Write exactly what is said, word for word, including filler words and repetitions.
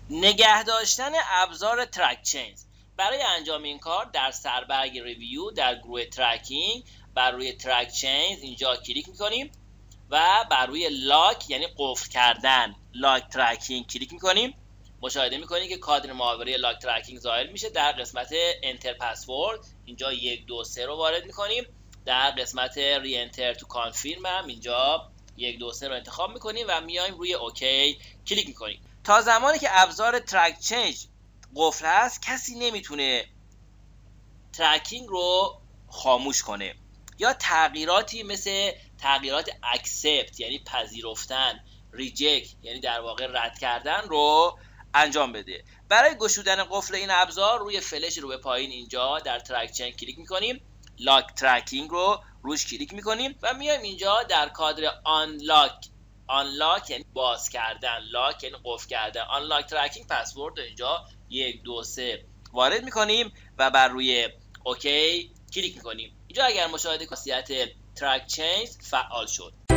نگه داشتن ابزار ترک چینز. برای انجام این کار در سربرگ ریویو در گروه ترکینگ بر روی ترک چینز اینجا کلیک میکنیم و بر روی لاک یعنی قفل کردن لاک ترکینگ کلیک میکنیم. مشاهده میکنید که کادر محاوره لاک ترکینگ ظاهر میشه. در قسمت انتر پسورد اینجا یک دو سه رو وارد میکنیم. در قسمت ری انتر تو کانفرم هم اینجا یک دو سه رو انتخاب میکنیم و میایم روی اوکی کلیک میکنیم. تا زمانی که ابزار ترک چینج قفل هست کسی نمیتونه ترکینگ رو خاموش کنه یا تغییراتی مثل تغییرات اکسپت یعنی پذیرفتن، ریجکت یعنی در واقع رد کردن رو انجام بده. برای گشودن قفل این ابزار روی فلش رو به پایین اینجا در ترک چین کلیک میکنیم، لاک ترکینگ رو روش کلیک میکنیم و میایم اینجا در کادر آنلاک آنلاک یعنی باز کردن، لاک یعنی قفل کردن، آنلاک ترکینگ پسورد رو اینجا یک دو سه وارد میکنیم و بر روی اوکی کلیک میکنیم. اینجا اگر مشاهده خاصیت ترک چینز فعال شد.